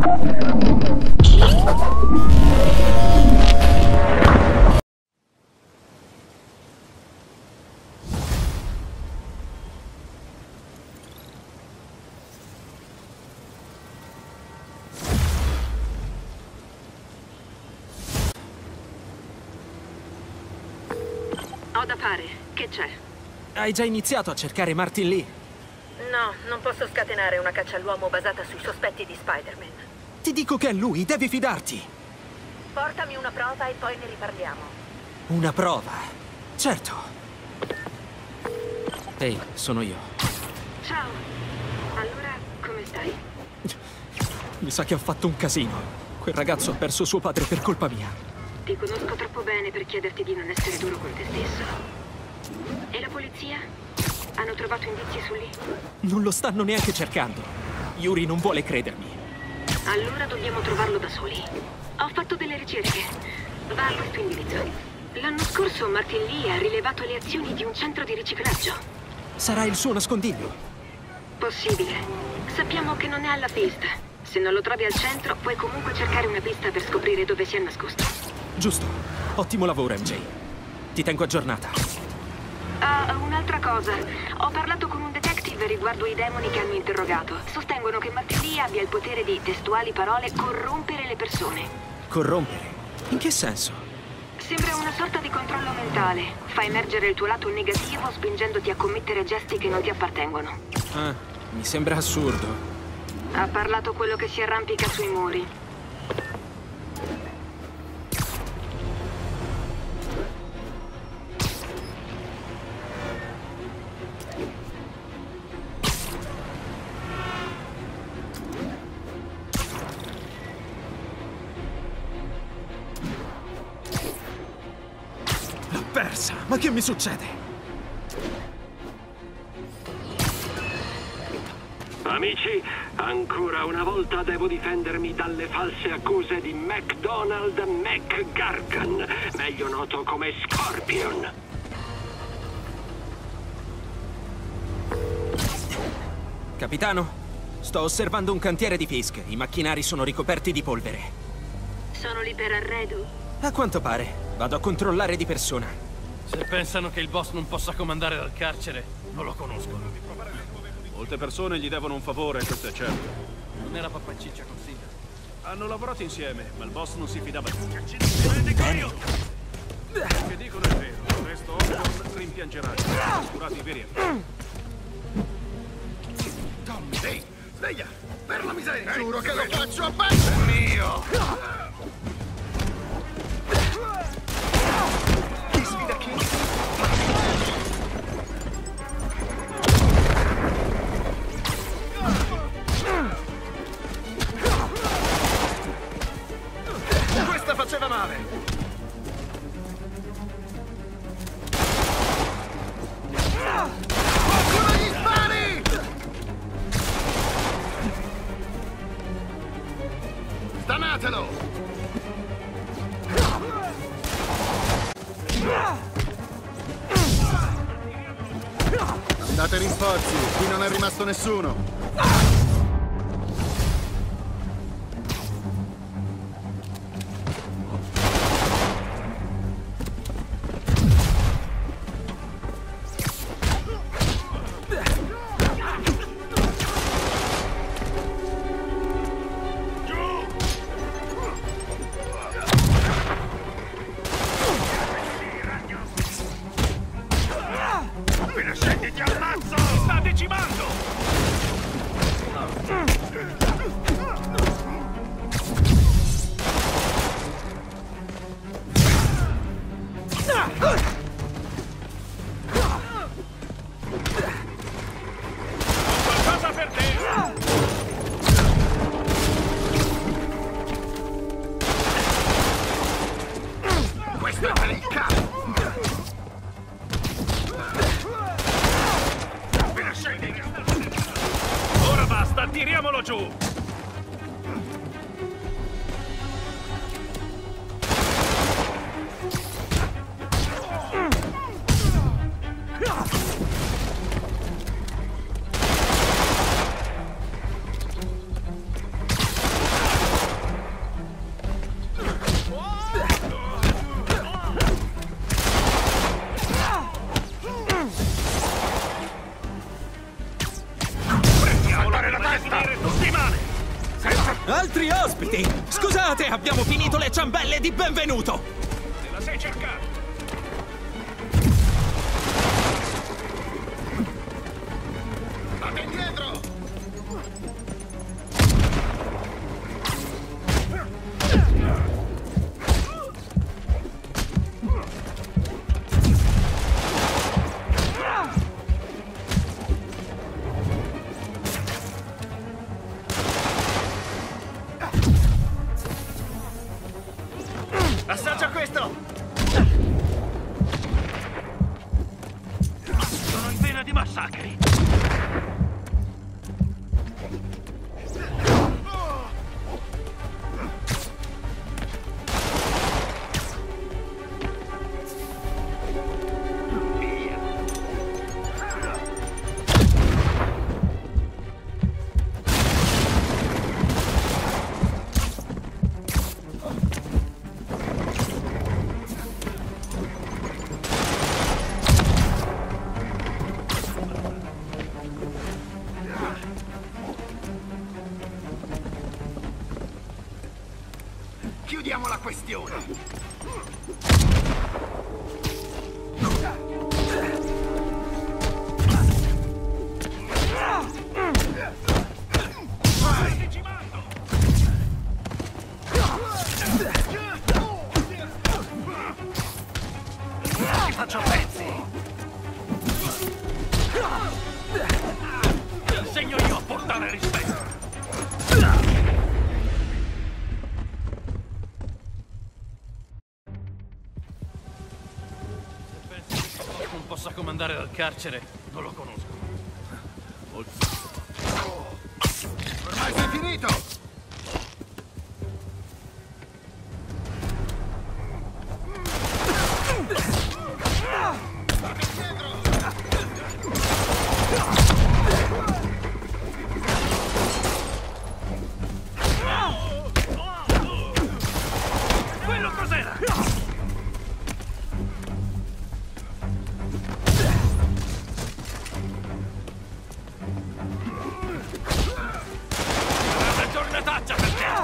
Ho da fare. Che c'è? Hai già iniziato a cercare Martin Lee? No, non posso scatenare una caccia all'uomo basata sui sospetti di Spider-Man. Ti dico che è lui, devi fidarti. Portami una prova e poi ne riparliamo. Una prova? Certo. Ehi, sono io. Ciao. Allora, come stai? Mi sa che ho fatto un casino. Quel ragazzo ha perso suo padre per colpa mia. Ti conosco troppo bene per chiederti di non essere duro con te stesso. E la polizia? Hanno trovato indizi su Lee? Non lo stanno neanche cercando. Yuri non vuole credermi. Allora dobbiamo trovarlo da soli. Ho fatto delle ricerche. Va a questo indirizzo. L'anno scorso Martin Lee ha rilevato le azioni di un centro di riciclaggio. Sarà il suo nascondiglio. Possibile. Sappiamo che non è alla pista. Se non lo trovi al centro, puoi comunque cercare una pista per scoprire dove si è nascosto. Giusto. Ottimo lavoro, MJ. Ti tengo aggiornata. Ah, un'altra cosa. Ho parlato con un detective riguardo i demoni che hanno interrogato. Sostengono che Martin Lee abbia il potere di, testuali parole, corrompere le persone. Corrompere? In che senso? Sembra una sorta di controllo mentale. Fa emergere il tuo lato negativo spingendoti a commettere gesti che non ti appartengono. Ah, mi sembra assurdo. Ha parlato quello che si arrampica sui muri. L'ho persa! Ma che mi succede? Amici, ancora una volta devo difendermi dalle false accuse di MacDonald McGargan, meglio noto come Scorpion. Capitano, sto osservando un cantiere di Fisk. I macchinari sono ricoperti di polvere. Sono lì per arredo. A quanto pare. Vado a controllare di persona. Se pensano che il boss non possa comandare dal carcere, non lo conoscono. Molte persone gli devono un favore, questo è certo. Non era pappaciccia così. Hanno lavorato insieme, ma il boss non si fidava di lui. Bene. Quello che dicono è vero. Il resto Osborn rimpiangerà. Trascurati i veri errori. Tommy, ehi, sveglia! Per la miseria! Giuro che lo faccio a pezzi! È mio! Chi sfida chi? Questa faceva male! Qualcuno gli spari! Stanatelo! Andate rinforzi, qui non è rimasto nessuno! Appena scendi ti ammazzo! Mi sta decimando! Altri ospiti! Scusate, abbiamo finito le ciambelle di benvenuto! Te la sei cercata! State indietro! Assaggia questo! Sono in vena di massacri! Chiudiamo la questione! Ti faccio pezzi! Ti insegno io a portare rispetto! Non possa comandare dal carcere, non lo conosco. Ormai sei finito! Quello cos'era? Una giornataccia per te!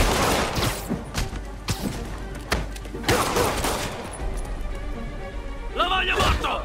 Lo voglio morto!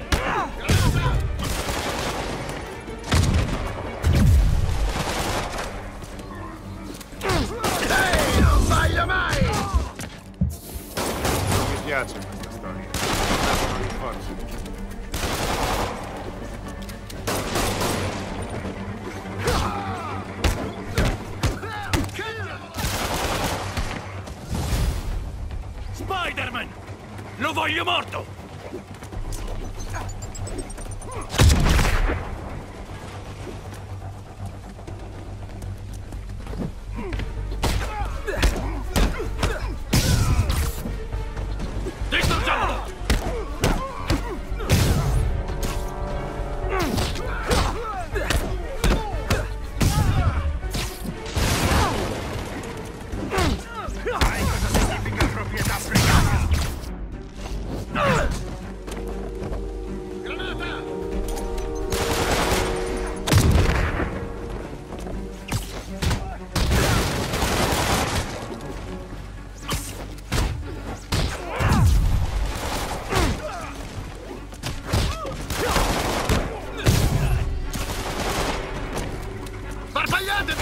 Ehi, non sbaglia mai! Mi piace questa storia. Sono rinforzi. Spider-Man! Lo voglio morto! Distruggiamolo! Sai cosa significa proprietà privata? Granata! Sparpagliatevi!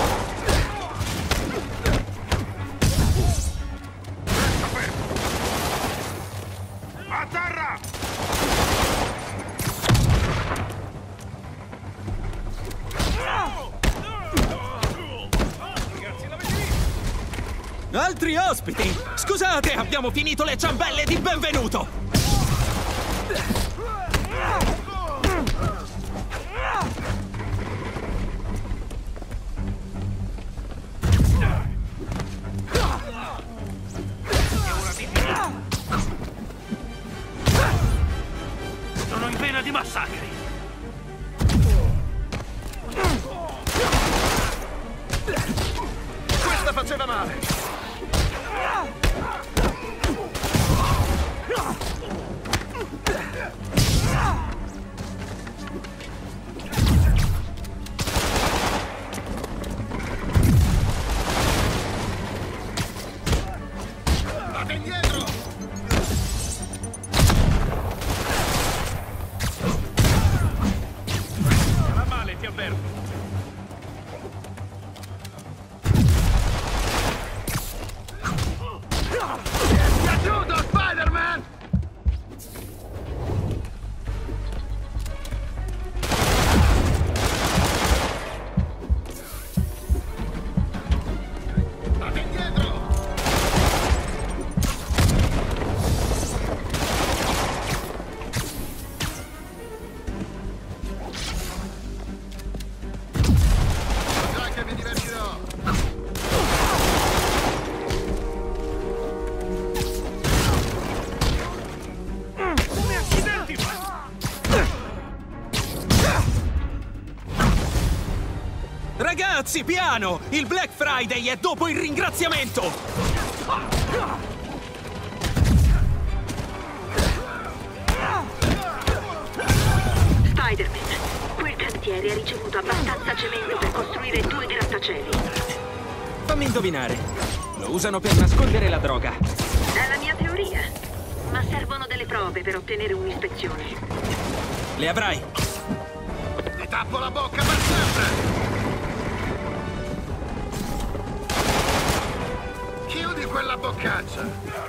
Resta fermo! A terra! Altri ospiti! Scusate, abbiamo finito le ciambelle di benvenuto! Sono in vena di massacri! Questa faceva male! Ragazzi, piano! Il Black Friday è dopo il ringraziamento! Spider-Man, quel cantiere ha ricevuto abbastanza cemento per costruire 2 grattacieli. Fammi indovinare. Lo usano per nascondere la droga. È la mia teoria. Ma servono delle prove per ottenere un'ispezione. Le avrai. Ti tappo la bocca per sempre! Chiudi quella boccaccia!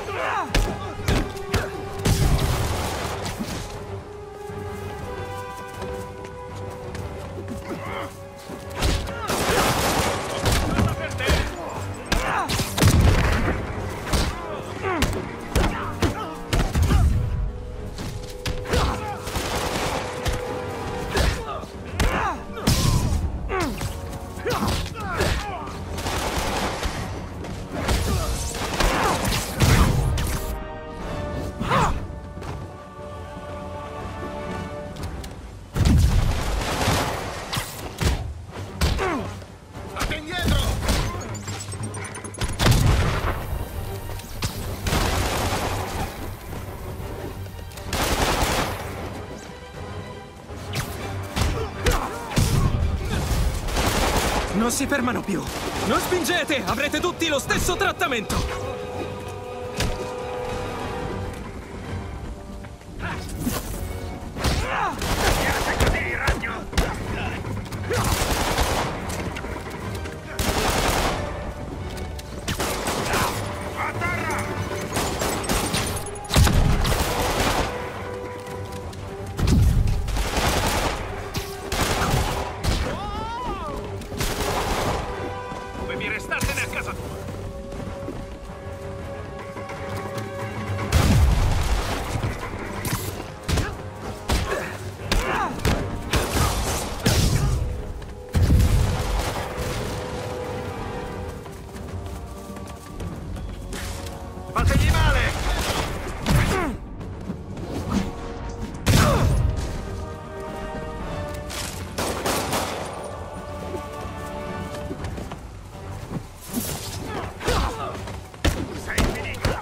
Non si fermano più! Non spingete! Avrete tutti lo stesso trattamento! Fategli male! Sei finito!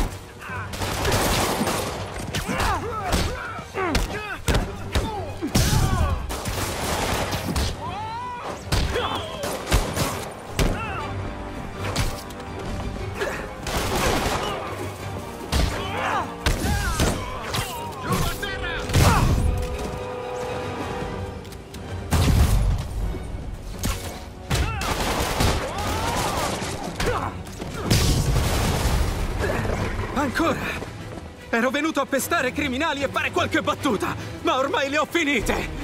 Ancora? Ero venuto a pestare criminali e fare qualche battuta, ma ormai le ho finite!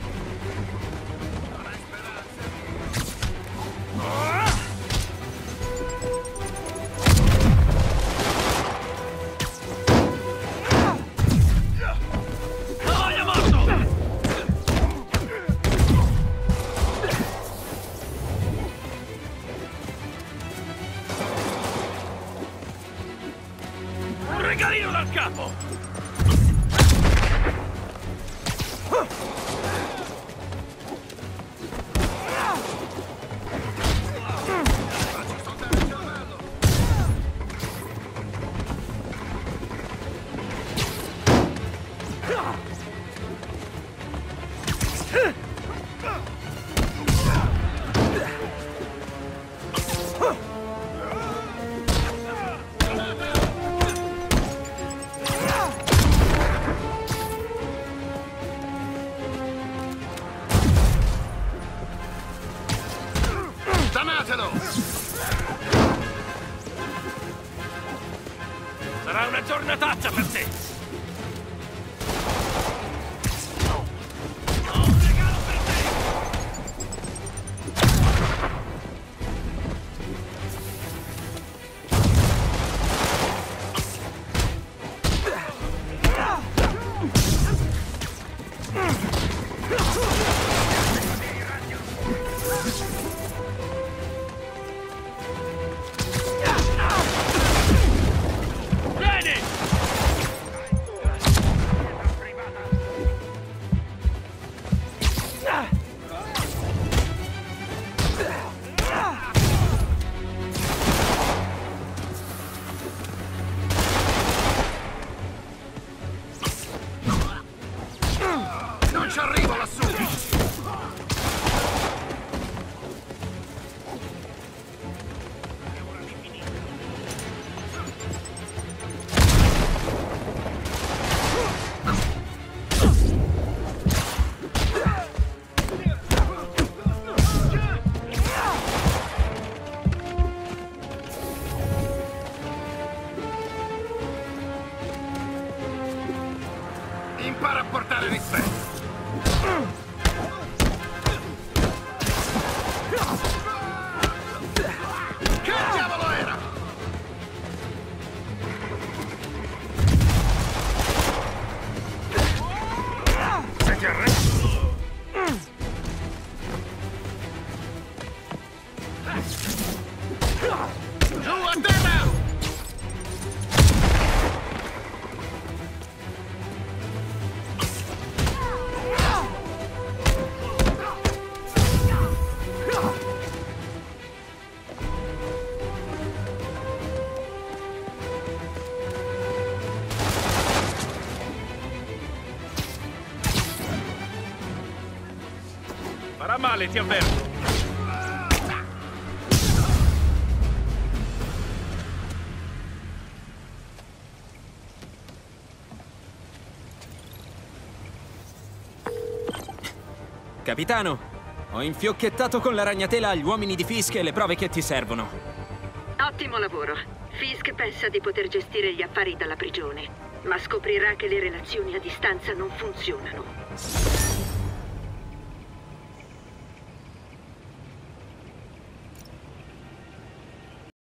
Regalino dal capo! Danatelo! Sarà una giornataccia per te! Ho un regalo per Vieni! impara a portare rispetto. Che diavolo era? Se ti arresti... Giù a terra! Farà male, ti avverto. Capitano, ho infiocchettato con la ragnatela agli uomini di Fisk le prove che ti servono. Ottimo lavoro. Fisk pensa di poter gestire gli affari dalla prigione, ma scoprirà che le relazioni a distanza non funzionano.